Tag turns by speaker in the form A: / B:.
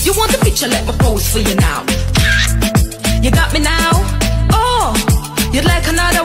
A: You want the picture, let me pose for you now. You got me now? Oh, you'd like another